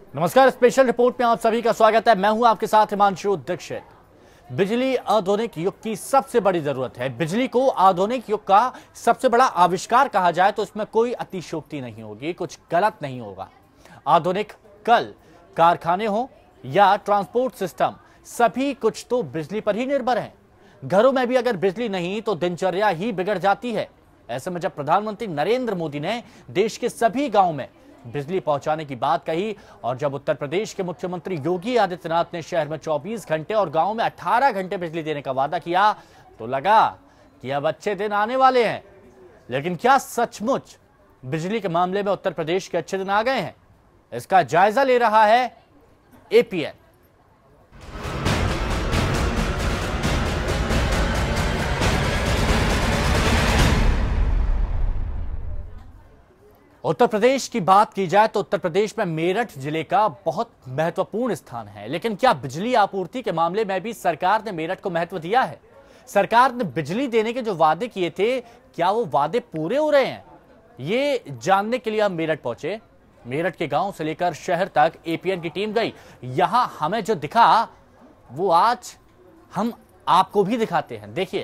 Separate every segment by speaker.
Speaker 1: नमस्कार, special report में आप सभी का स्वागत है। मैं हूं आपके साथ हिमांशु दीक्षित। बिजली आधुनिक युग की सबसे बड़ी जरूरत है। बिजली को आधुनिक युग का सबसे बड़ा आविष्कार कहा जाए तो इसमें कोई अतिशयोक्ति नहीं होगी, कुछ गलत नहीं होगा। आधुनिक कल कारखाने हो या ट्रांसपोर्ट सिस्टम, सभी कुछ तो बिजली पर ही निर्भर है। घरों में भी अगर बिजली नहीं तो दिनचर्या ही बिगड़ जाती है। ऐसे में जब प्रधानमंत्री नरेंद्र मोदी ने देश के सभी गांव में बिजली पहुंचाने की बात कही और जब उत्तर प्रदेश के मुख्यमंत्री योगी आदित्यनाथ ने शहर में 24 घंटे और गांव में 18 घंटे बिजली देने का वादा किया तो लगा कि अब अच्छे दिन आने वाले हैं। लेकिन क्या सचमुच बिजली के मामले में उत्तर प्रदेश के अच्छे दिन आ गए हैं? इसका जायजा ले रहा है एपीएन। उत्तर प्रदेश की बात की जाए तो उत्तर प्रदेश में मेरठ जिले का बहुत महत्वपूर्ण स्थान है। लेकिन क्या बिजली आपूर्ति के मामले में भी सरकार ने मेरठ को महत्व दिया है? सरकार ने बिजली देने के जो वादे किए थे, क्या वो वादे पूरे हो रहे हैं? ये जानने के लिए हम मेरठ पहुंचे। मेरठ के गांव से लेकर शहर तक एपीएन की टीम गई। यहां हमें जो दिखा वो आज हम आपको भी दिखाते हैं। देखिए,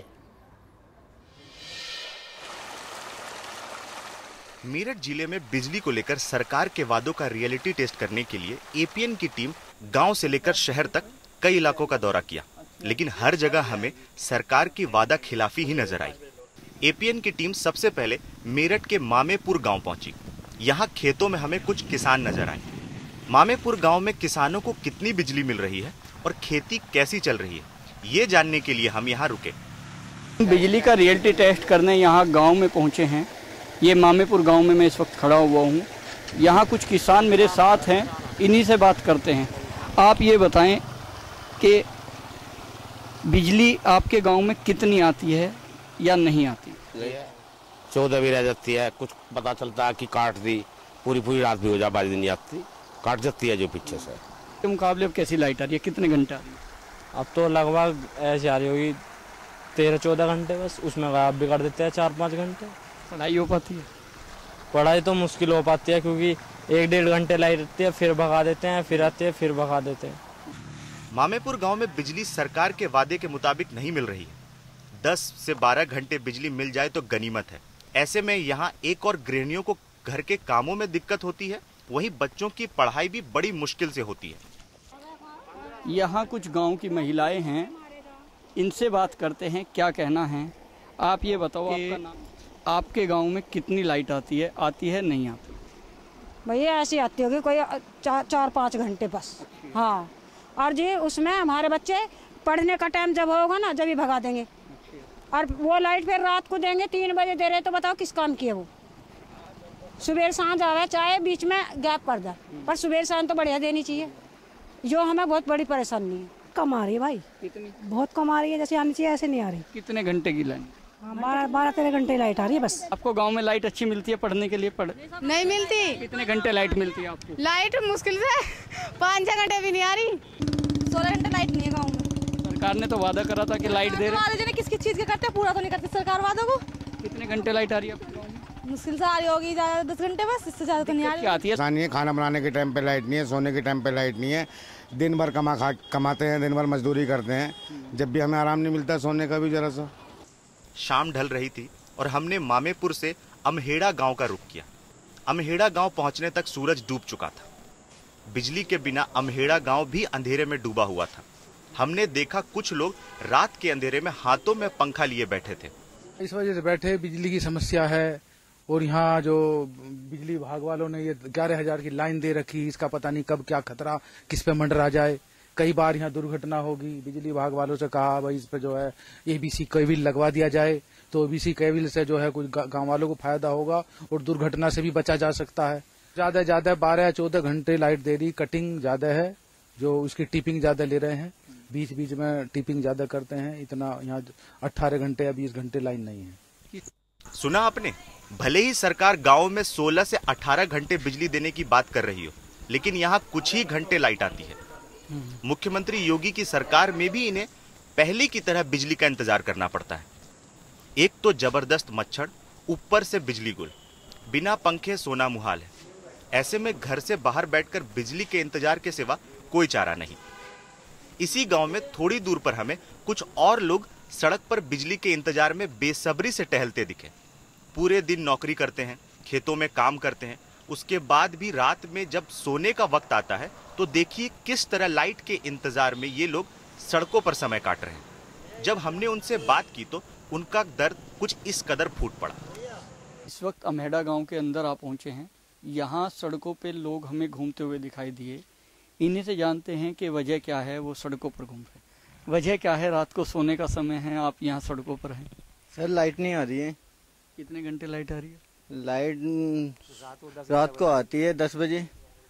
Speaker 2: मेरठ जिले में बिजली को लेकर सरकार के वादों का रियलिटी टेस्ट करने के लिए एपीएन की टीम गांव से लेकर शहर तक कई इलाकों का दौरा किया, लेकिन हर जगह हमें सरकार की वादा खिलाफी ही नजर आई। एपीएन की टीम सबसे पहले मेरठ के मामेपुर गांव पहुंची। यहां खेतों में हमें कुछ किसान नजर आए। मामेपुर गांव में किसानों को कितनी बिजली मिल रही है और खेती कैसी चल रही है, ये जानने के लिए हम यहाँ रुके।
Speaker 3: बिजली का रियलिटी टेस्ट करने यहाँ गाँव में पहुँचे हैं। ये मामेपुर गांव में मैं इस वक्त खड़ा हुआ हूँ। यहाँ कुछ किसान मेरे साथ हैं, इन्हीं से बात करते हैं। आप ये बताएं कि बिजली आपके गांव में कितनी आती है या नहीं आती?
Speaker 4: 14 भी रह जाती है। कुछ पता चलता है कि काट दी, पूरी रात भी हो जा, 12 दिन नहीं आती, काट जाती है जो पीछे से।
Speaker 3: के मुकाबले अब कैसी लाइट आ रही है, कितने घंटे आ रही है?
Speaker 5: अब तो लगभग ऐसी आ रही होगी 13-14 घंटे, बस उसमें गायब भी कर देते हैं 4-5 घंटे।
Speaker 3: पढ़ाई हो पाती है?
Speaker 5: पढ़ाई तो मुश्किल हो पाती है क्योंकि 1-1.5 घंटे लाइट रहती है, फिर भगा देते हैं, फिर आते हैं, फिर भगा देते हैं।
Speaker 2: मामेपुर गांव में बिजली सरकार के वादे के मुताबिक नहीं मिल रही है। 10 से 12 घंटे बिजली मिल जाए तो गनीमत है। ऐसे में यहाँ एक और गृहिणियों को घर के कामों में दिक्कत होती है, वहीं बच्चों की पढ़ाई भी बड़ी मुश्किल से होती है।
Speaker 3: यहाँ कुछ गाँव की महिलाएं हैं, इनसे बात करते हैं, क्या कहना है। आप ये बताओ, आपका नाम? आपके गांव में कितनी लाइट आती है नहीं आती?
Speaker 6: भैया ऐसी आती होगी कोई 4-5 घंटे बस। हाँ, और जी उसमें हमारे बच्चे पढ़ने का टाइम जब होगा ना, जब ही भगा देंगे। और वो लाइट फिर रात को देंगे, 3 बजे दे रहे, तो बताओ किस काम की है वो? सुबह सांझ आवे, चाहे बीच में गैप कर दे, पर सुबह सांझ तो बढ़िया देनी चाहिए, जो हमें बहुत बड़ी परेशानी है।
Speaker 7: कम आ रही है भाई, कितनी? बहुत कम आ रही है, जैसे आनी चाहिए ऐसे नहीं आ रही।
Speaker 3: कितने घंटे की लाइन?
Speaker 7: 12-13 घंटे लाइट आ रही है बस।
Speaker 3: आपको गांव में लाइट अच्छी मिलती है पढ़ने के लिए?
Speaker 8: नहीं मिलती।
Speaker 3: कितने घंटे लाइट मिलती है आपको?
Speaker 8: लाइट मुश्किल से 5-6 घंटे भी नहीं आ रही। 16 घंटे लाइट नहीं है गाँव में।
Speaker 3: सरकार ने तो वादा करा था कि लाइट दे रहे।
Speaker 8: किस किस चीज के करते, पूरा तो नहीं करती सरकार वादों को।
Speaker 3: कितने घंटे लाइट आ रही है आपके गाँव में?
Speaker 8: मुश्किल से आ रही होगी 10 घंटे, बस इससे ज्यादा तो नहीं आ रही।
Speaker 3: आती है
Speaker 9: खाना बनाने के टाइम पे लाइट नहीं है, सोने के टाइम पे लाइट नहीं है। दिन भर कमाते हैं, दिन भर मजदूरी करते हैं, जब भी हमें आराम नहीं मिलता सोने का भी जरा सा।
Speaker 2: शाम ढल रही थी और हमने मामेपुर से अमहेड़ा गांव का रुख किया। अमहेड़ा गांव पहुंचने तक सूरज डूब चुका था। बिजली के बिना अमहेड़ा गांव भी अंधेरे में डूबा हुआ था। हमने देखा कुछ लोग रात के अंधेरे में हाथों में पंखा लिए बैठे थे।
Speaker 10: इस वजह से बैठे, बिजली की समस्या है। और यहाँ जो बिजली विभाग वालों ने ये 11,000 की लाइन दे रखी, इसका पता नहीं कब क्या खतरा किस पे मंडरा जाए। कई बार यहाँ दुर्घटना होगी। बिजली विभाग वालों से कहा भाई इस पे जो है एबीसी केबल लगवा दिया जाए, तो एबीसी केबल से जो है कुछ गांव वालों को फायदा होगा और दुर्घटना से भी बचा जा सकता है। ज्यादा 12-14 घंटे लाइट दे रही, कटिंग ज्यादा है, जो उसकी टिपिंग ज्यादा ले रहे हैं, बीच बीच में टिपिंग ज्यादा करते हैं। इतना यहाँ 18 घंटे या 20 घंटे लाइन नहीं है।
Speaker 2: सुना आपने, भले ही सरकार गाँव में 16 से 18 घंटे बिजली देने की बात कर रही हो, लेकिन यहाँ कुछ ही घंटे लाइट आती है। मुख्यमंत्री योगी की सरकार में भी इन्हें पहले की तरह बिजली का इंतजार करना पड़ता है। एक तो जबरदस्त मच्छर, ऊपर से बिजली गुल, बिना पंखे सोना मुहाल है। ऐसे में घर से बाहर बैठकर बिजली के इंतजार के सिवा कोई चारा नहीं। इसी गांव में थोड़ी दूर पर हमें कुछ और लोग सड़क पर बिजली के इंतजार में बेसब्री से टहलते दिखे। पूरे दिन नौकरी करते हैं, खेतों में काम करते हैं, उसके बाद भी रात में जब सोने का वक्त आता है तो देखिए किस तरह लाइट के इंतजार में ये लोग सड़कों पर समय काट रहे हैं। जब हमने उनसे बात की तो उनका दर्द कुछ इस कदर फूट पड़ा।
Speaker 3: इस वक्त अमहेड़ा गांव के अंदर आप पहुंचे हैं। यहाँ सड़कों पे लोग हमें घूमते हुए दिखाई दिए। इन्हीं से जानते हैं कि वजह क्या है वो सड़कों पर घूम रहे। वजह क्या है? रात को सोने का समय है, आप यहाँ सड़कों पर हैं।
Speaker 11: सर लाइट नहीं आ रही है।
Speaker 3: कितने घंटे लाइट आ रही है?
Speaker 11: लाइट रात को आती है 10 बजे।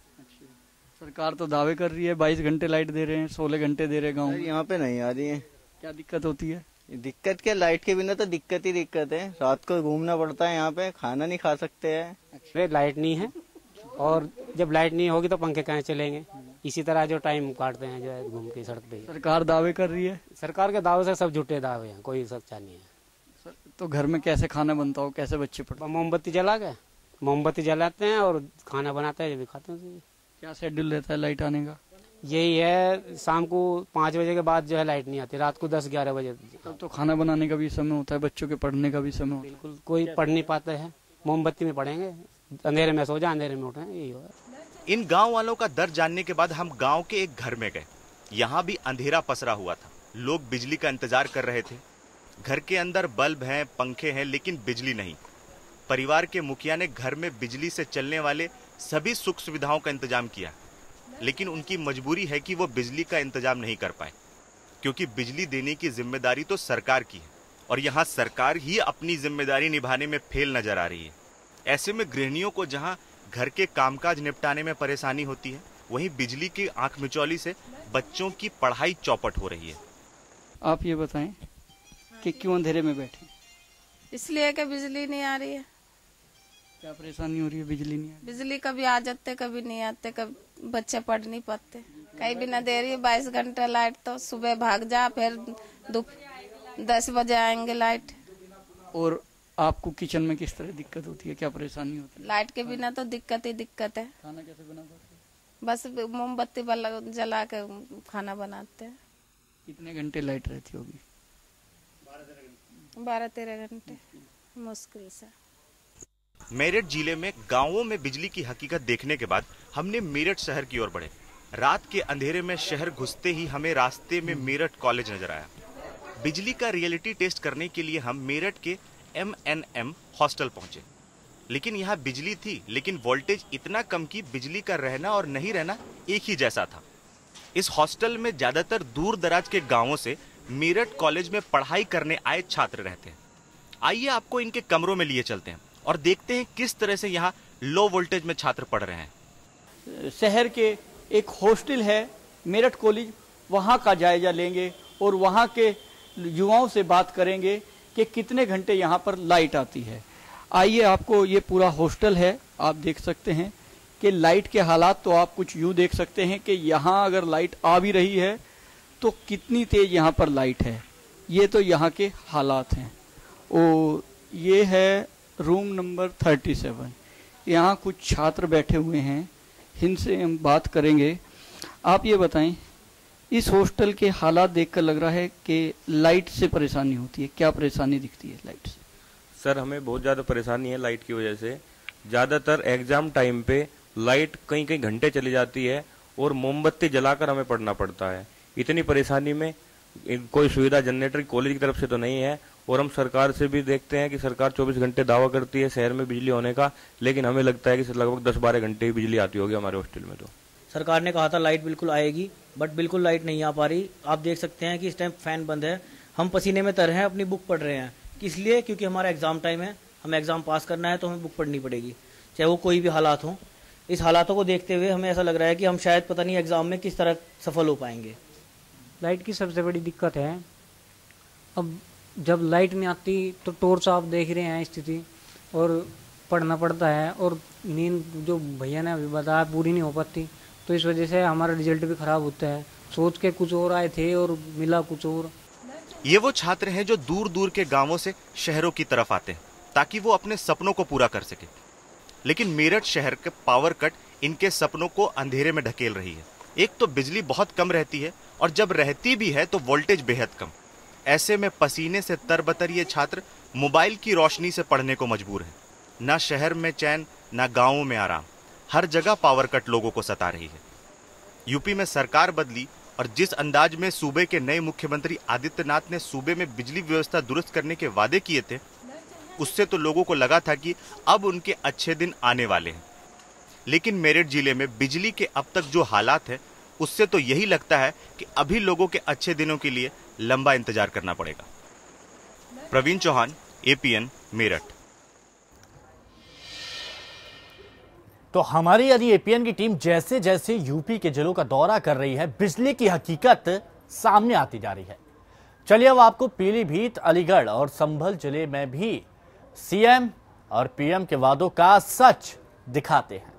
Speaker 3: सरकार तो दावे कर रही है 22 घंटे लाइट दे रहे हैं, 16 घंटे दे रहे गाँव।
Speaker 11: यहाँ पे नहीं आ रही है।
Speaker 3: क्या दिक्कत होती है?
Speaker 11: दिक्कत क्या, लाइट के बिना तो दिक्कत ही दिक्कत है। रात को घूमना पड़ता है, यहाँ पे खाना नहीं खा सकते हैं।
Speaker 12: लाइट नहीं है और जब लाइट नहीं होगी तो पंखे कहाँ चलेंगे। इसी तरह जो टाइम काटते हैं जो है घूम के सड़क पे।
Speaker 3: सरकार दावे कर रही है।
Speaker 12: सरकार के दावे से सब झूठे दावे हैं, कोई सच्चा नहीं है।
Speaker 3: तो घर में कैसे खाना बनता हो, कैसे बच्चे पढ़ते?
Speaker 12: मोमबत्ती जला के मोमबत्ती जलाते हैं और खाना बनाते हैं, जब भी खाते हैं।
Speaker 3: क्या शेड्यूल रहता है लाइट आने का?
Speaker 12: यही है, शाम को 5 बजे के बाद जो है लाइट नहीं आती, रात को 10-11 बजे।
Speaker 3: तब तो खाना बनाने का भी समय होता है, बच्चों के पढ़ने का भी समय होता है।
Speaker 12: बिल्कुल, कोई पढ़ नहीं पाते हैं। मोमबत्ती में पढ़ेंगे, अंधेरे में सो जाए, अंधेरे में उठे, यही होगा।
Speaker 2: इन गांव वालों का दर्द जानने के बाद हम गांव के एक घर में गए। यहाँ भी अंधेरा पसरा हुआ था, लोग बिजली का इंतजार कर रहे थे। घर के अंदर बल्ब हैं, पंखे हैं, लेकिन बिजली नहीं। परिवार के मुखिया ने घर में बिजली से चलने वाले सभी सुख सुविधाओं का इंतजाम किया, लेकिन उनकी मजबूरी है कि वो बिजली का इंतजाम नहीं कर पाए, क्योंकि बिजली देने की जिम्मेदारी तो सरकार की है और यहाँ सरकार ही अपनी जिम्मेदारी निभाने में फेल नजर आ रही है। ऐसे में गृहिणियों को जहाँ घर के कामकाज निपटाने में परेशानी होती है, वहीं बिजली की आंख मिचौली से बच्चों की पढ़ाई चौपट हो रही है।
Speaker 3: आप ये बताएं कि क्यों अंधेरे में बैठे?
Speaker 8: इसलिए कि बिजली नहीं आ रही है।
Speaker 3: क्या परेशानी हो रही है? बिजली नहीं आ रही।
Speaker 8: बिजली कभी आ जाते कभी नहीं आते, कभी बच्चे पढ़ नहीं पाते। कहीं भी न दे रही है 22 घंटे लाइट, तो सुबह भाग जा, फिर 10 बजे आएंगे लाइट।
Speaker 3: और आपको किचन में किस तरह दिक्कत होती है, क्या परेशानी होती है?
Speaker 8: लाइट के बिना तो दिक्कत ही दिक्कत है।
Speaker 3: खाना कैसे बना पाते?
Speaker 8: बस मोमबत्ती जला के खाना बनाते हैं।
Speaker 3: कितने घंटे लाइट रहती होगी?
Speaker 8: 12-13 घंटे मुश्किल से।
Speaker 2: मेरठ जिले में गांवों में बिजली की हकीकत देखने के बाद हमने मेरठ शहर की ओर बढ़े। रात के अंधेरे में शहर घुसते ही हमें रास्ते में मेरठ कॉलेज नजर आया। बिजली का रियलिटी टेस्ट करने के लिए हम मेरठ के MNM हॉस्टल पहुंचे, लेकिन यहाँ बिजली थी, लेकिन वोल्टेज इतना कम कि बिजली का रहना और नहीं रहना एक ही जैसा था। इस हॉस्टल में ज्यादातर दूर दराज के गांवों से मेरठ कॉलेज में पढ़ाई करने आए छात्र रहते हैं। आइए आपको इनके कमरों में लिए चलते हैं और देखते हैं किस तरह से यहाँ लो वोल्टेज में छात्र पढ़ रहे हैं।
Speaker 3: शहर के एक हॉस्टल है मेरठ कॉलेज, वहाँ का जायजा लेंगे और वहाँ के युवाओं से बात करेंगे कि कितने घंटे यहाँ पर लाइट आती है। आइए, आपको ये पूरा हॉस्टल है, आप देख सकते हैं कि लाइट के हालात तो आप कुछ यूँ देख सकते हैं कि यहाँ अगर लाइट आ भी रही है तो कितनी तेज यहाँ पर लाइट है। ये तो यहाँ के हालात हैं। और ये है रूम नंबर 37। यहाँ कुछ छात्र बैठे हुए हैं, इनसे हम बात करेंगे। आप ये बताएं, इस हॉस्टल के हालात देखकर लग रहा है कि लाइट से परेशानी होती है। क्या परेशानी दिखती है लाइट से?
Speaker 13: सर, हमें बहुत ज़्यादा परेशानी है लाइट की वजह से। ज़्यादातर एग्जाम टाइम पे लाइट कई कई घंटे चली जाती है और मोमबत्ती जलाकर हमें पढ़ना पड़ता है। इतनी परेशानी में कोई सुविधा जनरेटर कॉलेज की तरफ से तो नहीं है। और हम सरकार से भी देखते हैं कि सरकार 24 घंटे दावा करती है शहर में बिजली होने का, लेकिन हमें लगता है कि लगभग 10-12 घंटे ही बिजली आती होगी हमारे हॉस्टल में। तो
Speaker 14: सरकार ने कहा था लाइट बिल्कुल आएगी, बट बिल्कुल लाइट नहीं आ पा रही। आप देख सकते हैं कि इस टाइम फैन बंद है, हम पसीने में तर हैं, अपनी बुक पढ़ रहे हैं। इसलिए क्योंकि हमारा एग्जाम टाइम है, हमें एग्जाम पास करना है, तो हमें बुक पढ़नी पड़ेगी, चाहे वो कोई भी हालात हो। इस हालातों को देखते हुए हमें ऐसा लग रहा है कि हम शायद पता नहीं एग्जाम में किस तरह सफल हो पाएंगे।
Speaker 12: लाइट की सबसे बड़ी दिक्कत है, अब जब लाइट नहीं आती तो टॉर्च आप देख रहे हैं स्थिति, और पढ़ना पड़ता है, और नींद जो भैया ने अभी बताया पूरी नहीं हो पाती, तो इस वजह से हमारा रिजल्ट भी खराब होता है। सोच के कुछ और आए थे और मिला कुछ और।
Speaker 2: ये वो छात्र हैं जो दूर दूर के गांवों से शहरों की तरफ आते हैं ताकि वो अपने सपनों को पूरा कर सके। लेकिन मेरठ शहर के पावर कट इनके सपनों को अंधेरे में ढकेल रही है। एक तो बिजली बहुत कम रहती है और जब रहती भी है तो वोल्टेज बेहद कम। ऐसे में पसीने से तरबतर ये छात्र मोबाइल की रोशनी से पढ़ने को मजबूर है। ना शहर में चैन, ना गांवों में आराम, हर जगह पावर कट लोगों को सता रही है। यूपी में सरकार बदली और जिस अंदाज में सूबे के नए मुख्यमंत्री आदित्यनाथ ने सूबे में बिजली व्यवस्था दुरुस्त करने के वादे किए थे, उससे तो लोगों को लगा था कि अब उनके अच्छे दिन आने वाले हैं। लेकिन मेरठ जिले में बिजली के अब तक जो हालात है, उससे तो यही लगता है कि अभी लोगों के अच्छे दिनों के लिए लंबा इंतजार करना पड़ेगा। प्रवीण चौहान, एपीएन, मेरठ।
Speaker 1: तो हमारी यानी एपीएन की टीम जैसे जैसे यूपी के जिलों का दौरा कर रही है, बिजली की हकीकत सामने आती जा रही है। चलिए अब आपको पीलीभीत, अलीगढ़ और संभल जिले में भी सीएम और पीएम के वादों का सच दिखाते हैं।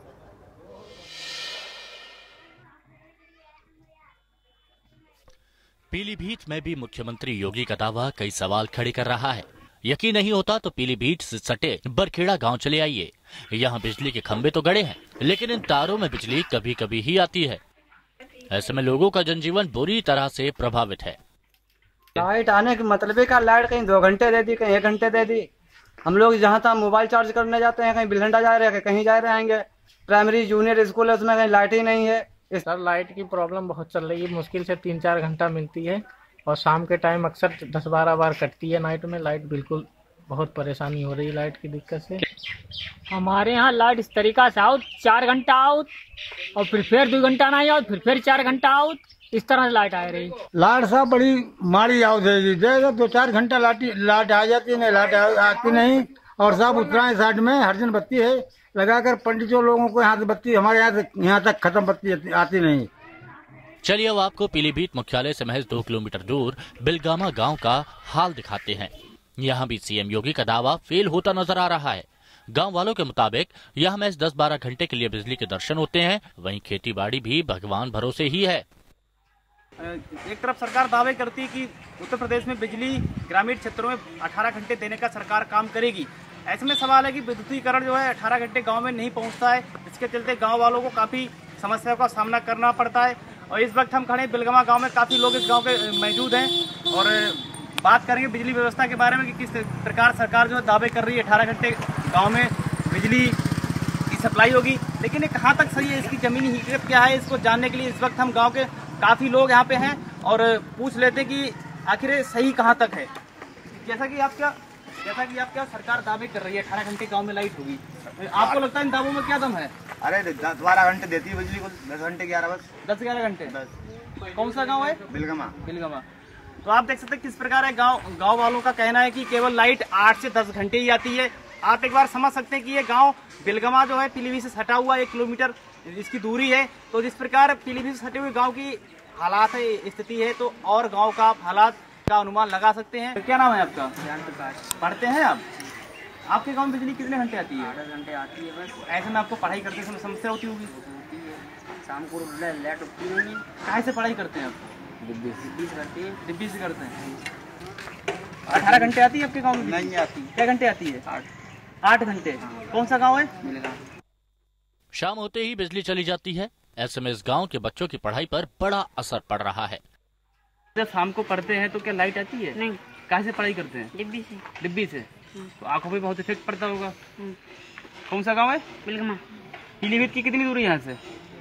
Speaker 1: पीलीभीत में भी मुख्यमंत्री योगी का दावा कई सवाल खड़े कर रहा है। यकीन नहीं होता तो पीलीभीत से सटे बरखेड़ा गांव चले आइए। यहाँ बिजली के खंभे तो गड़े हैं, लेकिन इन तारों में बिजली कभी कभी ही आती है। ऐसे में लोगों का जनजीवन बुरी तरह से प्रभावित है।
Speaker 15: लाइट आने के मतलब का लाइट कहीं 2 घंटे दे दी, कहीं 1 घंटे दे दी। हम लोग जहाँ तक मोबाइल चार्ज करने जाते हैं, कहीं बिलहंडा जा रहे हैं, कहीं जा रहे हैं। प्राइमरी जूनियर स्कूल है, उसमें कहीं लाइट ही नहीं है।
Speaker 16: सर लाइट की प्रॉब्लम बहुत चल रही है, मुश्किल से 3-4 घंटा मिलती है और शाम के टाइम अक्सर 10-12 बार कटती है। नाइट में लाइट बिल्कुल बहुत परेशानी हो रही है लाइट की दिक्कत से।
Speaker 17: हमारे यहाँ लाइट इस तरीका से आउट, 4 घंटा आउट और फिर 2 घंटा नहीं आउट, फिर 4 घंटा आउट, इस तरह से लाइट आ रही।
Speaker 18: लाइट साहब बड़ी माड़ी आउट है, 2-4 घंटा लाइट आ जाती है, लाइट आती नहीं। और साहब उत्तरायण साइड में हरजन बत्ती है लगाकर, पंडितों लोगों को यहाँ से बत्ती, हमारे यहाँ तक खत्म बत्ती आती नहीं।
Speaker 1: चलिए अब आपको पीलीभीत मुख्यालय से महज 2 किलोमीटर दूर बिलगामा गांव का हाल दिखाते हैं। यहाँ भी सीएम योगी का दावा फेल होता नजर आ रहा है। गांव वालों के मुताबिक यहाँ महज 10-12 घंटे के लिए बिजली के दर्शन होते हैं, वहीं खेती बाड़ी भी भगवान भरोसे ही है।
Speaker 19: एक तरफ सरकार दावे करती है कि उत्तर प्रदेश में बिजली ग्रामीण क्षेत्रों में 18 घंटे देने का सरकार काम करेगी। ऐसे में सवाल है कि विद्युतीकरण जो है 18 घंटे गांव में नहीं पहुंचता है, जिसके चलते गांव वालों को काफ़ी समस्याओं का सामना करना पड़ता है। और इस वक्त हम खड़े बिलगामा गांव में, काफ़ी लोग इस गांव के मौजूद हैं और बात करेंगे बिजली व्यवस्था के बारे में कि किस प्रकार सरकार जो है दावे कर रही है 18 घंटे गाँव में बिजली की सप्लाई होगी। लेकिन ये कहाँ तक सही है, इसकी ज़मीनी हकीकत क्या है, इसको जानने के लिए इस वक्त हम गाँव के काफ़ी लोग यहाँ पे हैं और पूछ लेते कि आखिर सही कहाँ तक है। जैसा कि आप क्या सरकार दावे कर रही है 18 घंटे गांव में लाइट होगी, आपको लगता है इन दावों में क्या दम है?
Speaker 11: अरे 12 घंटे देती है बिजली को, 10 घंटे 11 बस
Speaker 19: 10-11 घंटे बस। कौन सा गांव है? बिलगामा। तो आप देख सकते हैं किस प्रकार है। गांव वालों का कहना है कि केवल लाइट 8 से 10 घंटे ही आती है। आप एक बार समझ सकते हैं कि ये गाँव बिलगामा जो है पीलीभीत से सटा हुआ 1 किलोमीटर इसकी दूरी है। तो जिस प्रकार पीलीभीत से सटे हुए गाँव की हालात है, स्थिति है, तो और गाँव का हालात का अनुमान लगा सकते हैं। क्या नाम है आपका? पढ़ते हैं आप? आपके गांव में बिजली कितने घंटे आती है? 8 घंटे आती है बस। ऐसे में आपको पढ़ाई करते समय समस्या होती होगी? शाम को लेट उठती नहीं। कहाँ से पढ़ाई करते हैं आप? डिब्बी से करते हैं। 18 घंटे आती है आपके गाँव में? नहीं आती। क्या घंटे आती है? 8 घंटे। कौन सा गाँव है?
Speaker 1: शाम होते ही बिजली चली जाती है। ऐसे में इस गाँव के बच्चों की पढ़ाई पर बड़ा असर पड़ रहा है।
Speaker 19: जब शाम को पढ़ते हैं तो क्या लाइट आती है?
Speaker 17: नहीं।
Speaker 19: कहाँ से पढ़ाई करते हैं? डिब्बी से। तो आंखों पे बहुत इफेक्ट पड़ता होगा। कौन सा गांव है? बिलगामा। पीलीभीत की कितनी दूरी यहाँ से?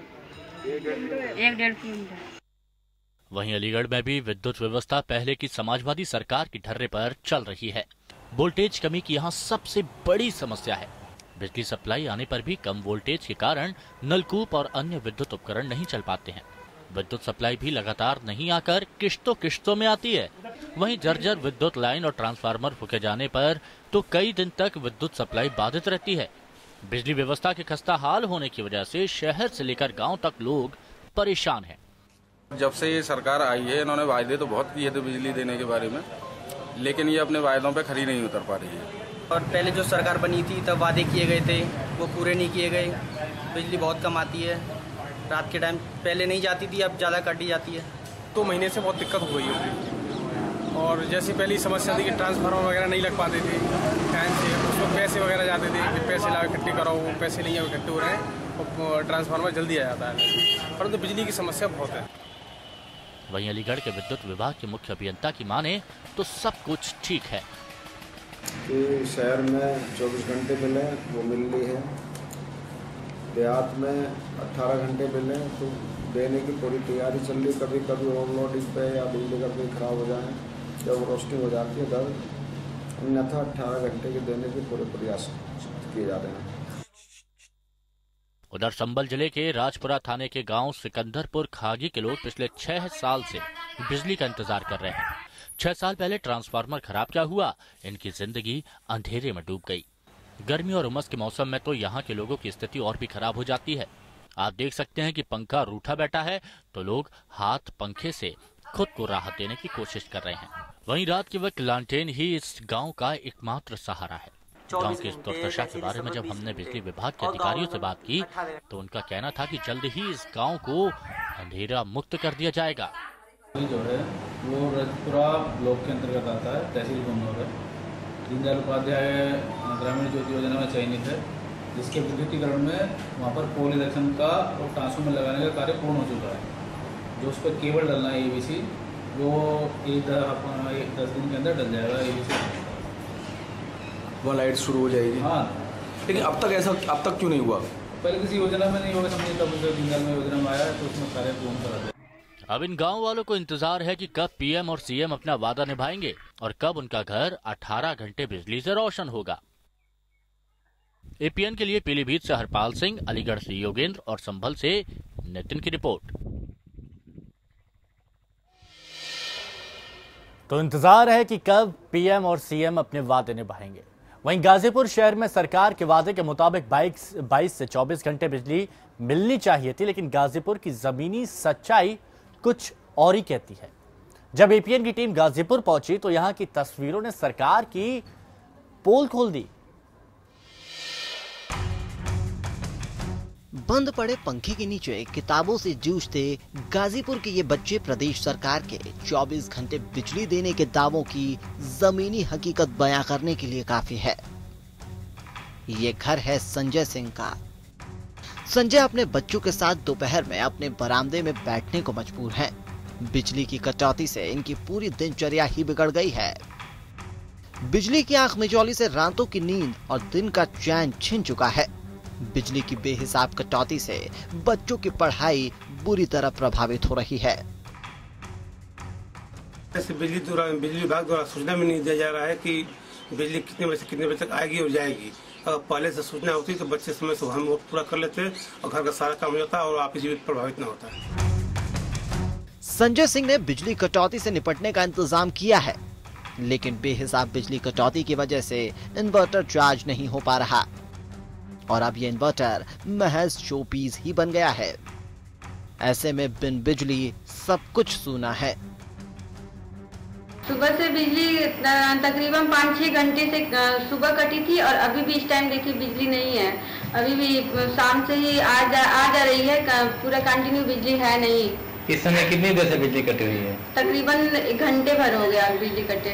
Speaker 17: 1-1.5 किलोमीटर।
Speaker 1: वहीं अलीगढ़ में भी विद्युत व्यवस्था पहले की समाजवादी सरकार की ढर्रे पर चल रही है। वोल्टेज कमी की यहाँ सबसे बड़ी समस्या है। बिजली सप्लाई आने पर भी कम वोल्टेज के कारण नलकूप और अन्य विद्युत उपकरण नहीं चल पाते हैं। विद्युत सप्लाई भी लगातार नहीं आकर किश्तों में आती है। वहीं जर्जर विद्युत लाइन और ट्रांसफार्मर फूके जाने पर तो कई दिन तक विद्युत सप्लाई बाधित रहती है। बिजली व्यवस्था के खस्ता हाल होने की वजह से शहर से लेकर गांव तक लोग परेशान हैं।
Speaker 20: जब से ये सरकार आई है, इन्होंने वायदे तो बहुत किए थे बिजली देने के बारे में, लेकिन ये अपने वायदों पे खरी नहीं उतर पा रही है।
Speaker 14: और पहले जो सरकार बनी थी तब वादे किए गए थे वो पूरे नहीं किए गए। बिजली बहुत कम आती है, रात के टाइम पहले नहीं जाती थी, अब ज़्यादा काटी जाती है।
Speaker 21: 2 महीने से बहुत दिक्कत हो गई है और जैसी पहली समस्या थी कि ट्रांसफार्मर वगैरह नहीं लग पाते थे टाइम से, उसमें पैसे पैसे वगैरह जाते थे कि पैसे लाओ इकट्ठे करो, वो पैसे नहीं इकट्ठे हो रहे हैं और ट्रांसफार्मर जल्दी आ जाता है, परंतु बिजली की समस्या बहुत है।
Speaker 1: वहीं अलीगढ़ के विद्युत विभाग के मुख्य अभियंता की माने तो सब कुछ ठीक है
Speaker 4: कि शहर में 24 घंटे बिल है वो मिल रही है, देहात में 18 घंटे बिल है तो देने की पूरी तैयारी चल रही। कभी कभी ओवरलोडिंग पे या बिजली का बिल खराब हो जाए, जब रोशनी हो जाती है तब, अन्यथा 18 घंटे के देने के पूरे प्रयास किए जा रहे हैं।
Speaker 1: उधर संभल जिले के राजपुरा थाने के गांव सिकंदरपुर खागी के लोग पिछले 6 साल से बिजली का इंतजार कर रहे हैं। 6 साल पहले ट्रांसफार्मर खराब क्या हुआ, इनकी जिंदगी अंधेरे में डूब गई। गर्मी और उमस के मौसम में तो यहाँ के लोगों की स्थिति और भी खराब हो जाती है। आप देख सकते हैं कि पंखा रूठा बैठा है तो लोग हाथ पंखे से खुद को राहत देने की कोशिश कर रहे हैं। वहीं रात के वक्त लालटेन ही इस गांव का एकमात्र सहारा है। गांव की इस दुर्दशा के बारे में जब हमने बिजली विभाग के अधिकारियों से बात की तो उनका कहना था कि जल्द ही इस गांव को अंधेरा मुक्त कर दिया जाएगा।
Speaker 22: जो है वो राजपुरा ब्लॉक के अंतर्गत आता है, तहसील गुन्नौर है। दीनदयाल उपाध्याय ग्रामीण ज्योति योजना में चयनित है, जिसके विद्युतीकरण में वहाँ पर पोल इलेक्शन का और ट्रांसफार्मर लगाने का कार्य पूर्ण हो चुका है। जो उस पर केबल डलना है ABC, वो 10 दिन के अंदर डल जाएगा ABC,
Speaker 23: वह लाइट शुरू हो जाएगी।
Speaker 22: हाँ,
Speaker 23: लेकिन अब तक क्यों नहीं हुआ?
Speaker 22: पहले किसी योजना में नहीं होगा, समझिए तब दीनदयाल में योजना में आया तो उसमें कार्य पूर्ण करा दिया।
Speaker 1: अब इन गांव वालों को इंतजार है कि कब PM और CM अपना वादा निभाएंगे और कब उनका घर 18 घंटे बिजली से रोशन होगा। APN के लिए पीलीभीत से हरपाल सिंह, अलीगढ़ से योगेंद्र और संभल से नितिन की रिपोर्ट। तो इंतजार है कि कब PM और CM अपने वादे निभाएंगे। वहीं गाजीपुर शहर में सरकार के वादे के मुताबिक 22 से 24 घंटे बिजली मिलनी चाहिए थी, लेकिन गाजीपुर की जमीनी सच्चाई कुछ और ही कहती है। जब APN की टीम गाजीपुर पहुंची तो यहां की तस्वीरों ने सरकार की पोल खोल दी।
Speaker 24: बंद पड़े पंखे के नीचे किताबों से जूझते गाजीपुर के ये बच्चे प्रदेश सरकार के 24 घंटे बिजली देने के दावों की जमीनी हकीकत बयां करने के लिए काफी है। ये घर है संजय सिंह का। संजय अपने बच्चों के साथ दोपहर में अपने बरामदे में बैठने को मजबूर हैं। बिजली की कटौती से इनकी पूरी दिनचर्या ही बिगड़ गई है। बिजली की आंख मिचौली से रातों की नींद और दिन का चैन छिन चुका है। बिजली की बेहिसाब कटौती से बच्चों की पढ़ाई बुरी तरह प्रभावित हो रही है।
Speaker 25: बिजली विभाग द्वारा सूचना में नहीं दिया जा रहा है कि बिजली कितने बजे से कितने बजे तक आएगी और जाएगी। अगर पहले से सूचना होती तो बच्चे समय से हम पूरा कर लेते और घर का सारा काम हो जाता और आपसी जीवित प्रभावित न होता।
Speaker 24: संजय सिंह ने बिजली कटौती से निपटने का इंतजाम किया है, लेकिन बेहिसाब बिजली कटौती की वजह से इन्वर्टर चार्ज नहीं हो पा रहा और अब ये इन्वर्टर महज शोपीस ही बन गया है। ऐसे में बिन बिजली सब कुछ सूना है।
Speaker 26: सुबह से बिजली तकरीबन 5-6 घंटे से सुबह कटी थी और अभी भी इस टाइम देखिए बिजली नहीं है। अभी भी शाम से ही आ जा रही है, पूरा कंटिन्यू बिजली है नहीं।
Speaker 22: इस समय कितनी देर से बिजली कटी हुई है?
Speaker 26: तकरीबन 1 घंटे भर हो गया बिजली कटे।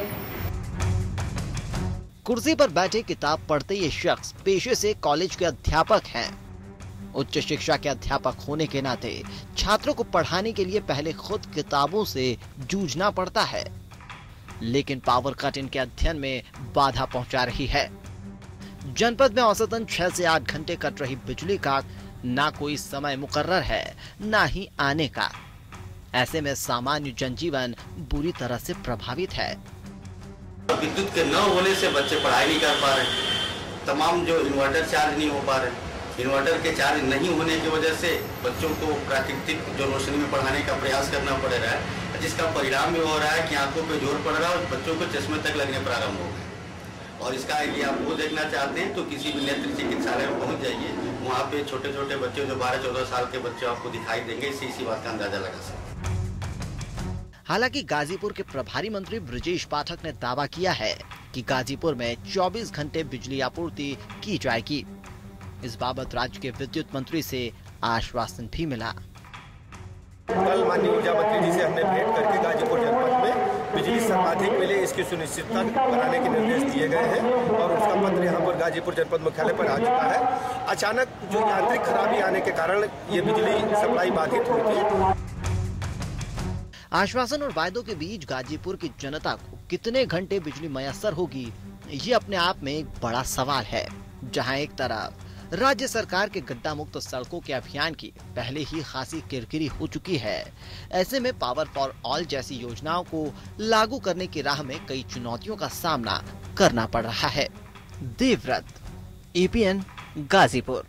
Speaker 24: कुर्सी पर बैठे किताब पढ़ते ये शख्स पेशे से कॉलेज के अध्यापक हैं। उच्च शिक्षा के अध्यापक होने के नाते छात्रों को पढ़ाने के लिए पहले खुद किताबों से जूझना पड़ता है, लेकिन पावर कट इनके अध्ययन में बाधा पहुंचा रही है। जनपद में औसतन 6 से 8 घंटे कट रही बिजली का ना कोई समय मुकर्रर है, ना ही आने का। ऐसे में सामान्य जनजीवन बुरी तरह से प्रभावित है।
Speaker 27: विद्युत के न होने से बच्चे पढ़ाई नहीं कर पा रहे। तमाम जो इन्वर्टर चार्ज नहीं हो पा रहे, इन्वर्टर के चार्ज नहीं होने की वजह से बच्चों को प्राकृतिक जो रोशनी में पढ़ाने का प्रयास करना पड़ रहा है, जिसका परिणाम ये हो रहा है कि आंखों पे जोर पड़ रहा है और बच्चों को चश्मे तक लगने प्रारंभ हो गए। और इसका ये आप वो देखना चाहते हैं तो किसी भी नेत्र चिकित्सालय में पहुँच जाइए, वहाँ पे छोटे छोटे बच्चे जो 12-14 साल के बच्चे आपको दिखाई देंगे। इसी बात का अंदाजा लगा सकते।
Speaker 24: हालांकि गाजीपुर के प्रभारी मंत्री ब्रजेश पाठक ने दावा किया है कि गाजीपुर में 24 घंटे बिजली आपूर्ति की जाएगी। इस बाबत राज्य के विद्युत मंत्री से आश्वासन भी मिला।
Speaker 28: कल माननीय ऊर्जा मंत्री जी से हमने भेंट करके गाजीपुर जनपद में बिजली सर्वाधिक मिले इसकी सुनिश्चितता कराने के निर्देश दिए गए हैं और उसका पत्र यहाँ पर गाजीपुर जनपद मुख्यालय पर आ चुका है। अचानक जो यांत्रिक खराबी आने के कारण ये बिजली सप्लाई बाधित हुई थी।
Speaker 24: आश्वासन और वायदों के बीच गाजीपुर की जनता को कितने घंटे बिजली मयस्सर होगी, ये अपने आप में एक बड़ा सवाल है। जहां एक तरफ राज्य सरकार के गड्ढा मुक्त सड़कों के अभियान की पहले ही खासी किरकिरी हो चुकी है, ऐसे में पावर फॉर ऑल जैसी योजनाओं को लागू करने की राह में कई चुनौतियों का सामना करना पड़ रहा है। देवव्रत, एपीएन, गाजीपुर।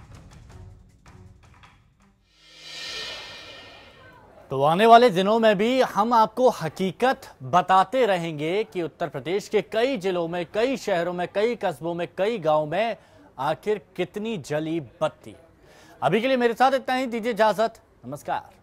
Speaker 1: तो आने वाले दिनों में भी हम आपको हकीकत बताते रहेंगे कि उत्तर प्रदेश के कई जिलों में, कई शहरों में, कई कस्बों में, कई गांवों में आखिर कितनी जली बत्ती। अभी के लिए मेरे साथ इतना ही, दीजिए इजाजत, नमस्कार।